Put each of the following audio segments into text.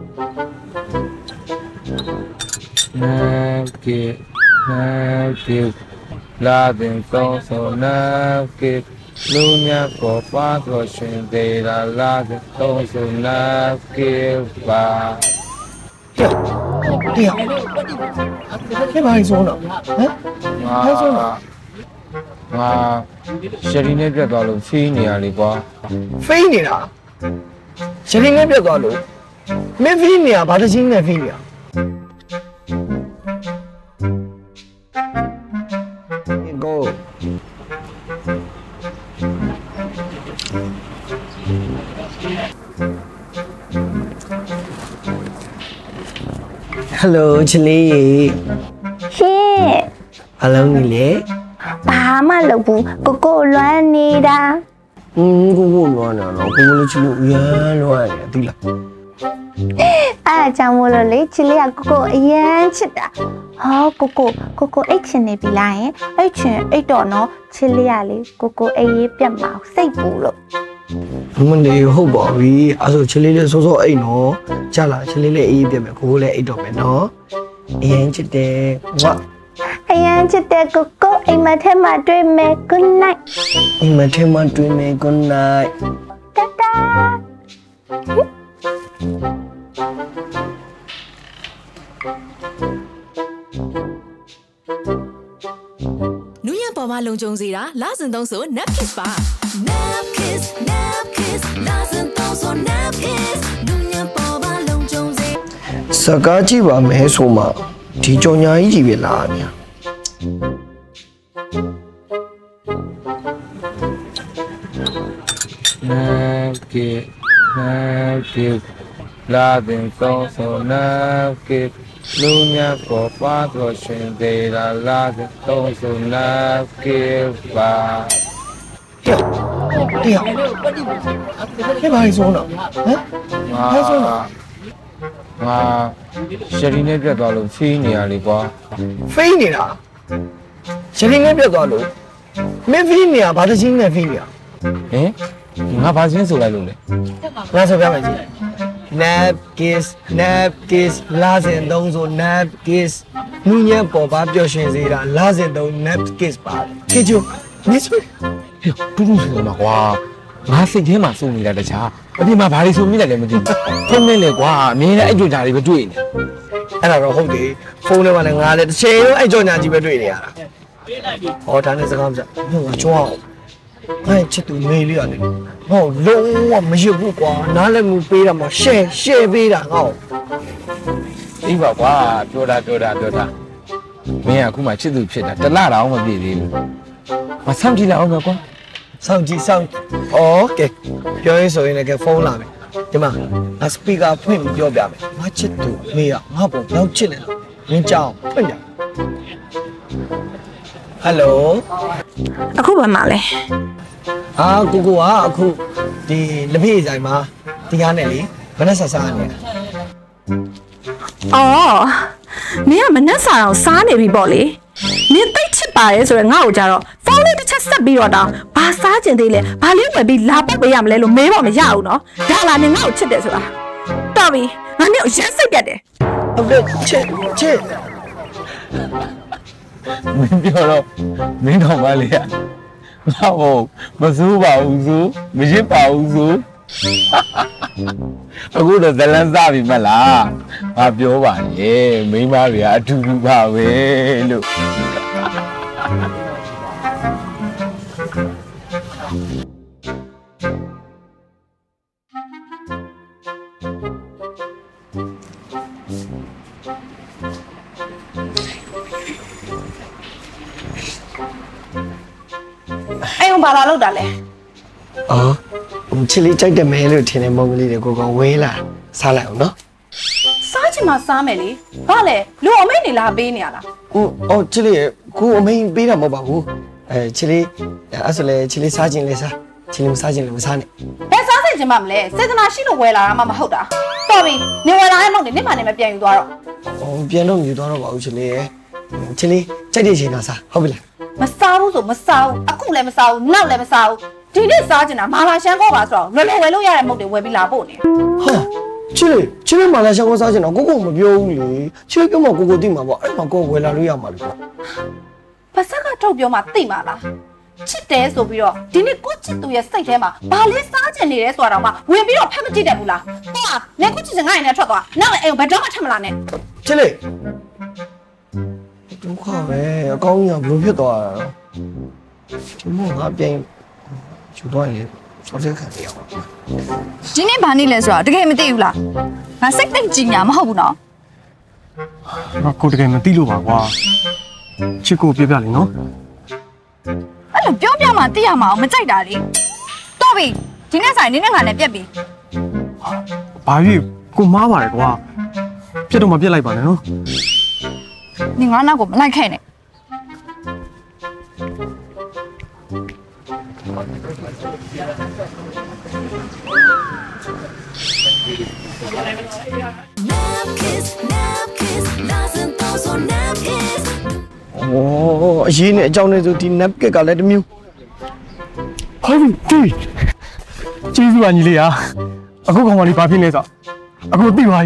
napkin, napkin, la den so napkin, lunya ko pa to shin de la den so napkin ba. 对呀，这把你说了，还说了， ရှရီနဲ့ပြတ်သွားလို့ဖေးနေရလေကွာ飞你了，谁应该别搞了，没飞你啊，把这心给飞你啊。Go. Hello, Chili. Hey. Hello, Nile. Bà mà lục cô loan đi đã. Cô loan à, nó cô lấy chili uya loan à, tí là. À, chàng mua rồi lấy chili à cô yên chết à. Cô ấy chuyện này bị lại ấy chuyện ấy đó nó chili à lấy cô ấy biến màu say bù rồi. Mình để hậu bỏ vì à rồi chili là số ấy nó, chả là chili là ấy biến màu cô lại ấy đó mẹ nó. Yên chết đấy, ngọ. Anh chết đấy cô anh mà thêm mà dream me good night. Anh mà thêm mà dream me good night. Ta ta. Nụ nhạc bỏ mà lông trông gì đó, lá dần tông số nap kiss ba. Nap kiss, lá dần tông số nap kiss. Nụ nhạc bỏ mà lông trông gì. Sao cả chỉ bảo mẹ số mà, thì cho nhà ấy chỉ biết là nhỉ. napkin, napkin, la den so napkin, lunya ko pa to shin de la den so napkin ba. 对呀，这把你说了，还说了， ရှရီနဲ့ပြတ်သွားလို့ဖေးနေရလေကွာ飞你了，谁应该别搞了，没飞你啊，把这心给飞你啊。 ဟင်ငါဘာချင်းဆိုလိုက်လို့လဲ那手表没记，nap kiss，拉线动作 nap kiss，女人宝宝表现谁啦？拉线动 nap kiss 吧，记住，没错。 ဟေ့တူတူဆိုမှာကွာငါစိတ်ထဲမှာစုံနေတာတခြားအပြင်မှာဘာတွေဆိုမိလိုက်လဲမသိဘူးဖုန်းနဲ့လေကွာအမြင်နဲ့အဲ့ကြွတာတွေပဲတွေ့နေအဲ့ဒါတော့ဟုတ်တယ်ဖုန်းထဲမှာလည်းငါလည်းတစ်ချိန်လုံးအဲ့ကြောင်ညာကြီးပဲတွေ့နေရတာဟောဒါနဲ့စကားမစငါကြွားအောင်ငါချစ်သူမေးလေးရတယ်ဟောလုံးဝမရဘူးကွာနားလည်းမပေးတာမှရှယ်ပေးတာငါ့ကိုသိပါကွာပြောတာမင်းကအခုမှချစ်သူဖြစ်တာတလတောင်မပြည့်သေးဘူးမဆမ်းကြည့်လိုက်အောင်ကွာစောင့်ကြည့်โอเคပြောရေးဆိုရင်လည်းဖုန်းလာမယ်ဒီမှာငါစပီကာဖွင့်ပြောပြမယ်ငါချစ်သူမေးရငါ့ပုံတော့ချစ်နေတော့မင်းကြောင်ဖွင့်ပြဟယ်လိုအခုဘာမှလဲကိုကအခုဒီလက်ဖေးဆိုင်မှာတရားနဲ့လေမနှက်ဆာစားနေတာအော်မင်းကမနှက်ဆာတော့စားနေပြီပေါ့လေနင်သိချစ်ပါရဲ့ဆိုတော့ငါ့ကိုကြတော့ဖုန်းလေးတစ်ချက်ဆက်ပြီးတော့တောင်းဘာစားကျင်သေးလဲဘာလေးဝယ်ပြီးလာပတ်ပေးရမလဲလို့မေးတော့မရဘူးနော်ဒါလာနင်ငါ့ကိုချစ်တယ်ဆိုတာတော်ပြီငါနဲ့ရမ်းစိတ်ပြတ်တယ်ဟုတ်တယ်ချစ်မင်းပြောတော့မင်းတော်မလေးကငါ့ဘုံမစိုးပါဘူးဆိုမရစ်ပါဘူးဆိုအခုတော့ဇလန်းစားပြီမလားငါပြောပါရဲ့မိန်းမတွေကအတူတူပါပဲလို့အဲ့ဘာလာလောက်တာလဲချစ်လေးကြိုက်တယ်မဲလို့ထင်တဲ့မုံကလေးတွေကိုဝဲလာစားလိုက်အောင်နော်စားချင်မှစားမယ်လေဘာလဲလူအမိတ်နေလာပေးနေရလားချစ်လေးကိုအမိန်ပေးတာမဟုတ်ပါဘူးချစ်လေးအဲ့ဆိုလေချစ်လေးစားခြင်းလဲစားချစ်လေးမစားခြင်းလဲမစားနဲ့ဘယ်စားစိတ်ချင်မှမလဲစေတနာရှိလို့ဝယ်လာတာမှမဟုတ်တာတော်ပြီနေဝယ်လာတဲ့မောင်နေမှနေမပြန်ယူသွားတော့ပြန်တော့ယူသွားတော့ပါဦးချစ်လေးကြိုက်တဲ့ချိန်ကစားဟုတ်ပြီလားမစားဘူးဆိုမစားဘူးအခုလည်းမစားဘူးနောက်လည်းမစားဘူးဒီနေ့စားချင်တာမာလာရှမ်းကောပါဆိုတော့လွယ်လွယ်ဝယ်လို့ရတဲ့မုတ်တွေဝယ်ပြီးလာပို့နေဟာချစ်လေးမှလည်းရှောင်းစားချင်တော့ကိုမပြောဘူးလေချစ်လေးပြောမှကိုသိမှာပေါ့အဲ့မှာကိုဝယ်လာလို့ရမှာလေပါစက်ကထုတ်ပြောမှသိမှာလားချစ်တယ်ဆိုပြီးတော့ဒီနေ့ကိုချစ်သူရဲ့စိတ်ထဲမှာဘာလေးစားချင်နေလဲဆိုတာတော့မှဝင်ပြီးတော့ဖက်မကြည့်တတ်ဘူးလားဟုတ်လားနေကိုချစ်ချင်ငါ့ရင်နဲ့ထွက်သွားနောက်လည်းအိမ်ဘယ်တော့မှထပ်မလာနဲ့ချစ်လေးဒုက္ခပဲအကောင်းကြီးကဘလို့ဖြစ်သွားတာဒီမို့ငါပြန်ယူတော့ရင်စောစက်ခံရအောင်ဒီနေ့ဘာနေလဲဆိုတော့တကယ်မသိဘူးလားငါစိတ်သိမ့်ကြည်ညာမဟုတ်ဘူးနော်ငါကိုတကယ်မသိလို့ပါကွာချစ်ကိုပြပြလေနော်အဲ့လိုပြောပြမှသိရမှာအောင်မကြိုက်တာလေတော့ပြီဒီနေ့ဆိုင်နင်းနဲ့ငါနဲ့ပြက်ပြီဘာဖြစ်ကိုမားပါလေကွာပြက်တော့မပြက်လိုက်ပါနဲ့နော်နင်ငါနောက်ကိုမလိုက်ခဲ့နဲ့အရေးနဲ့အကြောင်းနဲ့ဆိုဒီ napkin ကလည်းတစ်မျိုးဟုတ်ပြီကျေးဇူးပါညီလေးဟာအခုကောင်မလေးဘာဖြစ်လဲဆိုအခုသိပါပြီ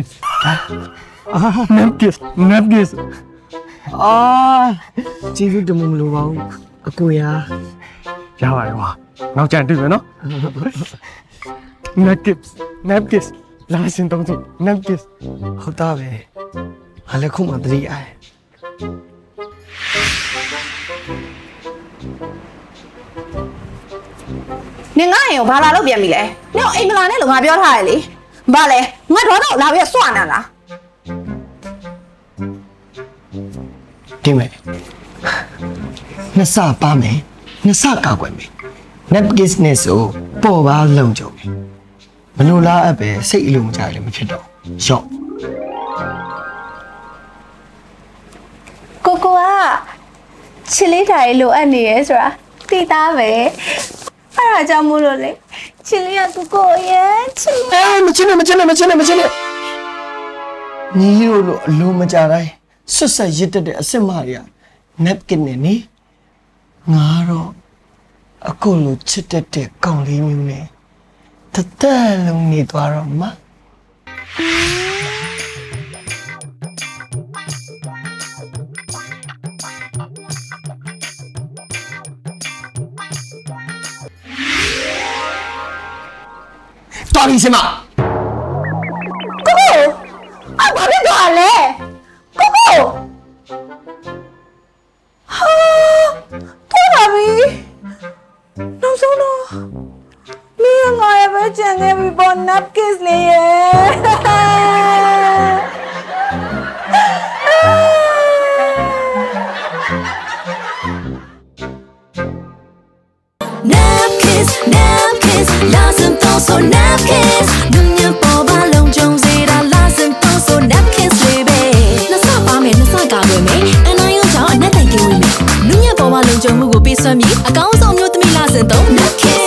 napkin ကျေးဇူးတမမလို့ပါဘူးအကိုရာရပါတယ်ကွာနောက်ကြံတွေ့မယ်နော် napkin လာစင်တော့ napkin ဟုတ်တာပဲဟာလည်းခုမှတတိယနင်ငါ့ရင်ကိုဘာလာလို့ပြန်ပြီလဲနင်အိမ်မလာနဲ့လို့ငါပြောထားတယ်လေဘာလဲငါတော့လာပြီးစွနာလားဒီမဲ့နှစ်ဆပါမယ်နှစ်ဆကောက်ွယ်မယ် napkin နဲ့ဆိုပေါ်ပါလုံကြုံမယ်မလို့လားအပ်ပဲစိတ်အလိုမကြလည်းမဖြစ်တော့ရော့ကိုကချစ်လေးတိုင်းလိုအပ်နေရဲဆိုတာသိသားပဲအဲ့ဒါကြောင့်မို့လို့လေချစ်လေးကကိုရဲ့ချစ်မချစ်နဲ့ညီလို့အလိုမကြတိုင်းဆွတ်ဆက်ရစ်တက်တဲ့အစ်စ်မတွေက napkin နဲ့နေငါတော့အခုလိုချစ်တက်တဲ့ကောင်လေးမျိုးနဲ့တသက်လုံးနေသွားတော့မှတော်ပြီစမကိုအဘာဖြစ်သွားလဲကိုဟာတော်ပါပြီနောက်ဆုံးတော့မင်းငါရဲ့ပဲကြံခဲ့ပြီပေါ် napkin လေးရဲ့ napkin လာစင်တော့ဆို napkin နူညံပေါ်ပါလုံးကြုံစေတာလာစင်တော့ဆို napkin လေးပဲနှစ်ဆပါမယ်နှစ်ဆကာကွယ်မယ်အနာရောကြောင့်အနက်တိုင်ကင်းဝင်မယ်နူညံပေါ်ပါလုံးကြုံမှုကိုပေးစွမ်းပြီးအကောင်းဆုံးမျိုးသမီးလာစင်တော့ napkin